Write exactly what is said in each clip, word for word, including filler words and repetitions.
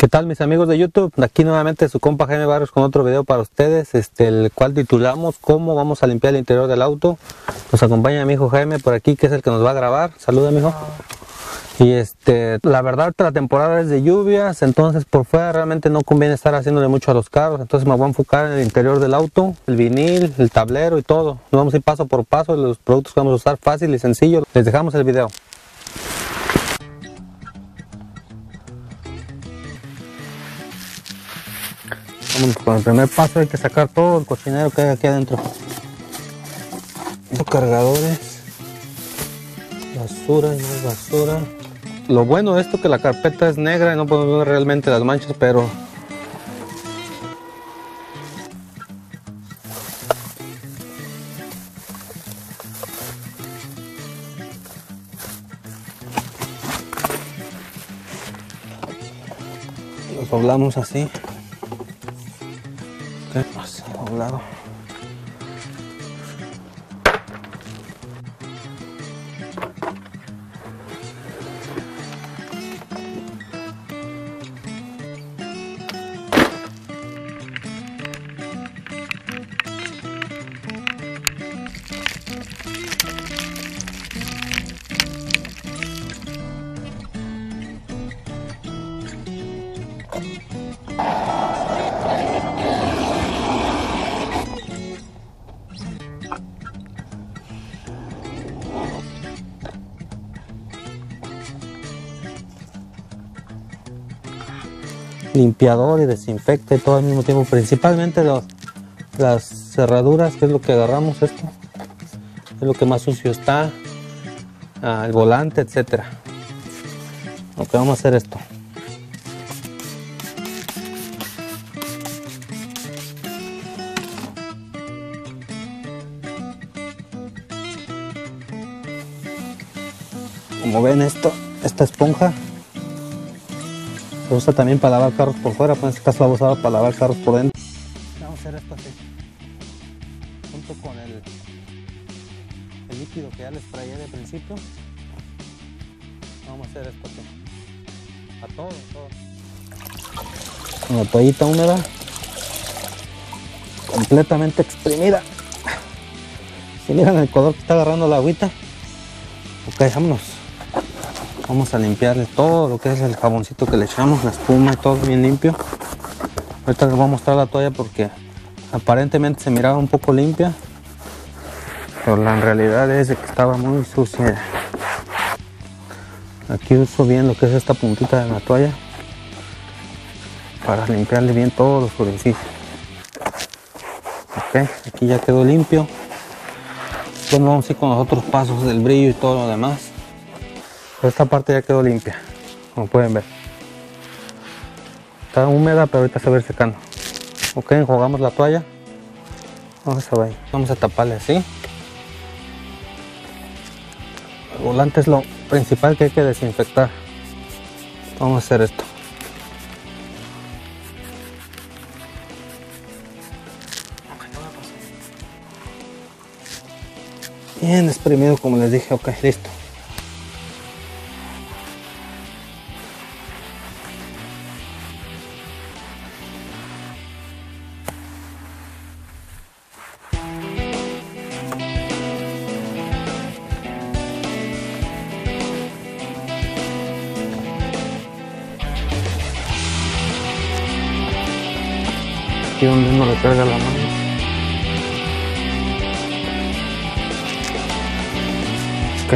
¿Qué tal, mis amigos de YouTube? Aquí nuevamente su compa Jaime Barrios con otro video para ustedes, este, el cual titulamos ¿Cómo vamos a limpiar el interior del auto? Nos acompaña mi hijo Jaime por aquí, que es el que nos va a grabar. Saluda, mi hijo. Y este, la verdad, la temporada es de lluvias, entonces por fuera realmente no conviene estar haciéndole mucho a los carros. Entonces me voy a enfocar en el interior del auto, el vinil, el tablero y todo. Nos vamos a ir paso por paso, los productos que vamos a usar, fácil y sencillo. Les dejamos el video. Vámonos con el primer paso. Hay que sacar todo el cochinero que hay aquí adentro. Los cargadores, basura y más basura. Lo bueno de esto es que la carpeta es negra y no podemos ver realmente las manchas, pero los doblamos así. Okay, así doblado. Limpiador y desinfecta y todo al mismo tiempo, principalmente los, las cerraduras, que es lo que agarramos. Esto es lo que más sucio está, ah, el volante, etcétera. Lo que vamos a hacer esto. Como ven, esto, esta esponja se usa también para lavar carros por fuera, pues en este caso la voy a usar para lavar carros por dentro. Vamos a hacer esto así, junto con el, el líquido que ya les traía de principio. Vamos a hacer esto así, a todo, todo. Con la toallita húmeda, completamente exprimida. Si miran el color que está agarrando la agüita, ok, vámonos. Vamos a limpiarle todo lo que es el jaboncito que le echamos, la espuma y todo bien limpio. Ahorita les voy a mostrar la toalla porque aparentemente se miraba un poco limpia, pero la realidad es de que estaba muy sucia. Aquí uso bien lo que es esta puntita de la toalla para limpiarle bien todos los orificios. Ok, aquí ya quedó limpio. Después vamos a ir con los otros pasos del brillo y todo lo demás. Esta parte ya quedó limpia, como pueden ver. Está húmeda, pero ahorita se va a ir secando. Ok, enjuagamos la toalla. Vamos a ver. Vamos a taparle así. El volante es lo principal que hay que desinfectar. Vamos a hacer esto. Bien exprimido, como les dije. Ok, listo. Aquí donde uno le carga la mano. Ok.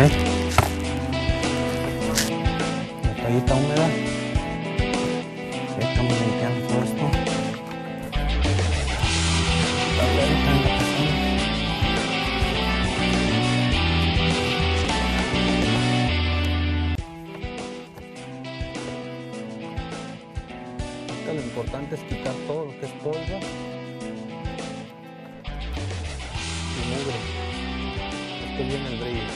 La toallita húmeda. Okay, estamos limpiando todo esto. Lo importante es quitar todo lo que es polvo y mugre. Esto viene el brillo.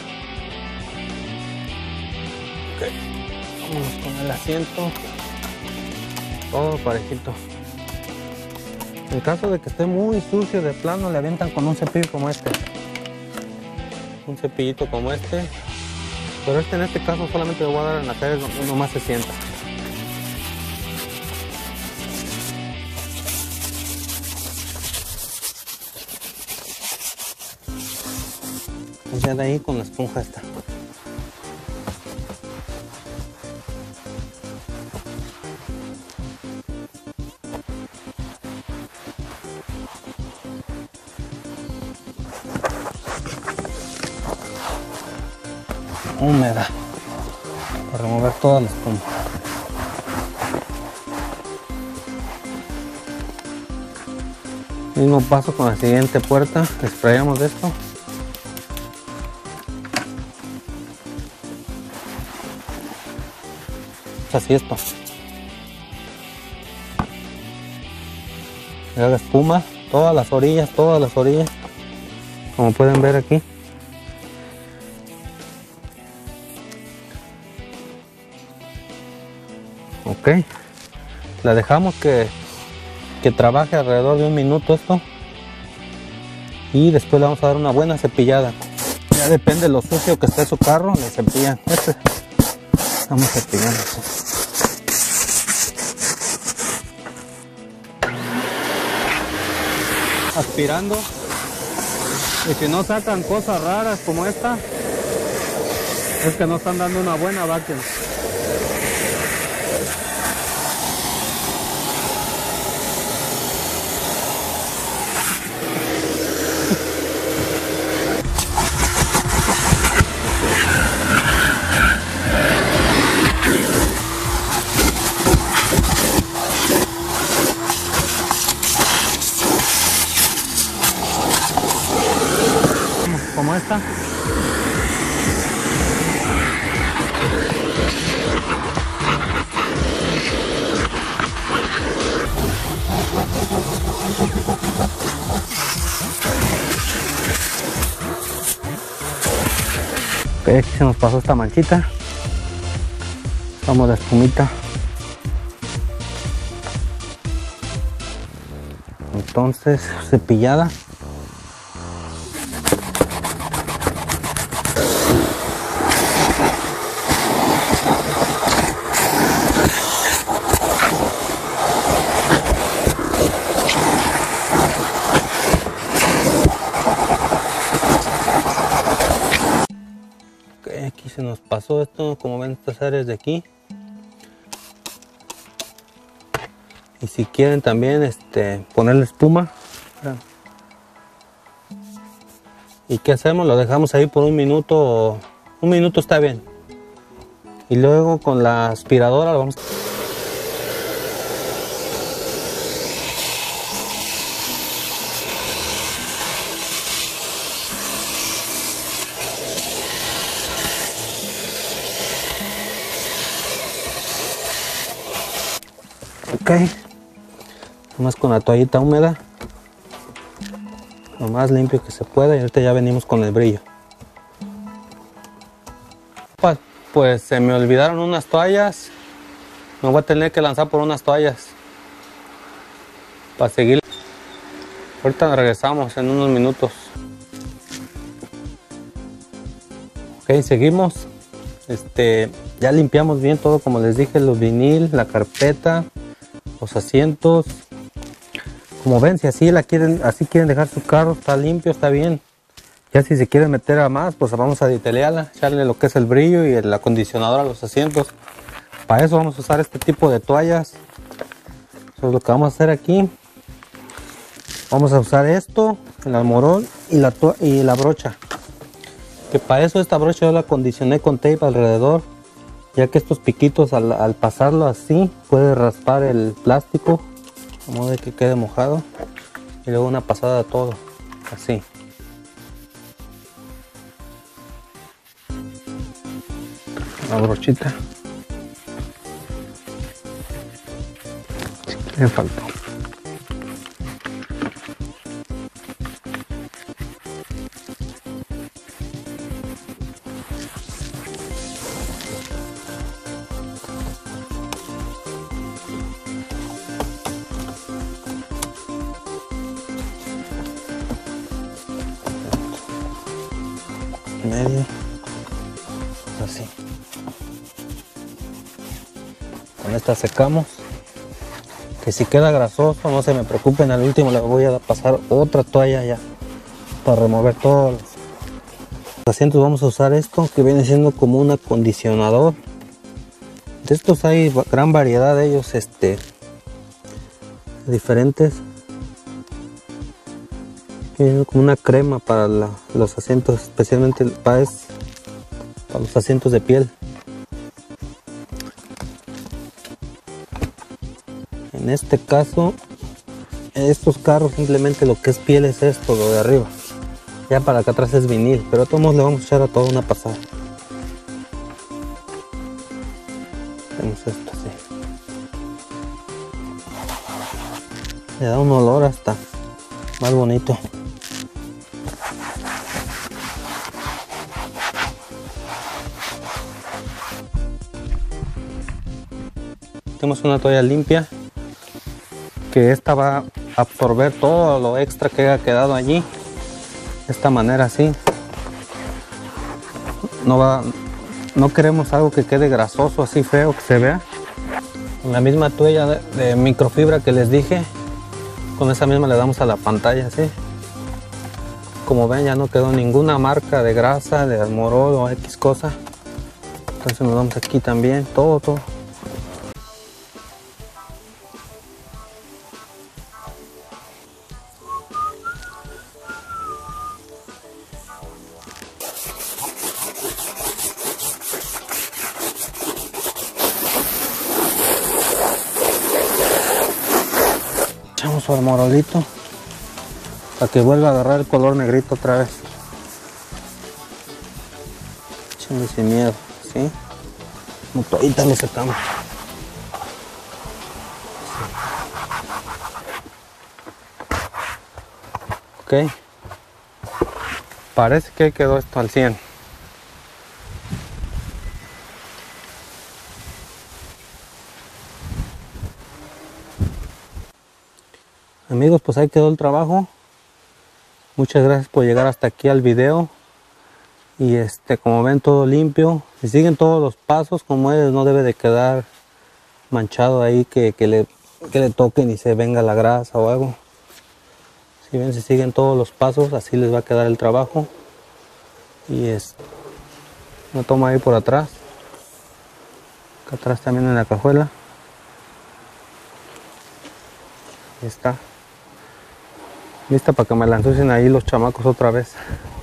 Ok, vamos con el asiento, todo parejito. En caso de que esté muy sucio de plano, le avientan con un cepillo como este. Un cepillito como este. Pero este en este caso solamente le voy a dar en la calle donde uno más se sienta. Ya de ahí con la esponja esta. Húmeda para remover toda la espuma. Mismo paso con la siguiente puerta, sprayamos de esto. Así esto. Y haga espuma, todas las orillas, todas las orillas, como pueden ver aquí. Ok, la dejamos que, que trabaje alrededor de un minuto esto y después le vamos a dar una buena cepillada. Ya depende de lo sucio que esté su carro, le cepillan. Este, estamos cepillando. Aspirando, y si no sacan cosas raras como esta, es que no están dando una buena vacuum. Como esta. Ok, aquí se nos pasó esta manchita. Vamos la espumita. Entonces, cepillada. Aquí se nos pasó esto, como ven, estas áreas de aquí. Y si quieren también este, ponerle espuma. ¿Y qué hacemos? Lo dejamos ahí por un minuto. Un minuto está bien. Y luego con la aspiradora lo vamos a... Ok, nomás con la toallita húmeda, lo más limpio que se pueda, y ahorita ya venimos con el brillo. Pues se me olvidaron unas toallas, me voy a tener que lanzar por unas toallas para seguir. Ahorita regresamos en unos minutos. Ok, seguimos. Este, ya limpiamos bien todo, como les dije, los vinil, la carpeta, los asientos. Como ven, si así la quieren, así quieren dejar su carro, está limpio, está bien. Ya si se quieren meter a más, pues vamos a detailarla, echarle lo que es el brillo y el acondicionador a los asientos. Para eso vamos a usar este tipo de toallas. Eso es lo que vamos a hacer aquí. Vamos a usar esto, el almorón y la, y la brocha. Que para eso esta brocha yo la acondicioné con tape alrededor, ya que estos piquitos al, al pasarlo así puede raspar el plástico, de modo de que quede mojado, y luego una pasada de todo, así. La brochita. Me faltó. Medio, así. Con esta secamos, que si queda grasoso no se me preocupen, al último le voy a pasar otra toalla ya para remover todo Los asientos vamos a usar esto que viene siendo como un acondicionador. De estos hay gran variedad de ellos, este, diferentes. Viene como una crema para la, los asientos, especialmente para, es, para los asientos de piel. En este caso, en estos carros simplemente lo que es piel es esto, lo de arriba. Ya para acá atrás es vinil, pero a todos le vamos a echar a todo una pasada. Tenemos esto así. Le da un olor hasta más bonito. Tenemos una toalla limpia, que esta va a absorber todo lo extra que haya quedado allí. De esta manera así. No va, no queremos algo que quede grasoso, así feo que se vea. Con la misma toalla de, de microfibra que les dije, con esa misma le damos a la pantalla así. Como ven, ya no quedó ninguna marca de grasa, de almorol o X cosa. Entonces nos damos aquí también, todo, todo. Echamos su almorolito para que vuelva a agarrar el color negrito otra vez. Echando sin miedo, ¿sí? Como todita lo secamos. Ok. Parece que quedó esto al cien. Amigos, pues ahí quedó el trabajo. Muchas gracias por llegar hasta aquí al video. Y este, como ven, todo limpio. Si siguen todos los pasos como es, no debe de quedar manchado ahí que, que, le, que le toquen y se venga la grasa o algo. Si ven, si siguen todos los pasos, así les va a quedar el trabajo. Y es una toma ahí por atrás. Acá atrás también en la cajuela. Ahí está. Lista para que me la ensucien ahí los chamacos otra vez.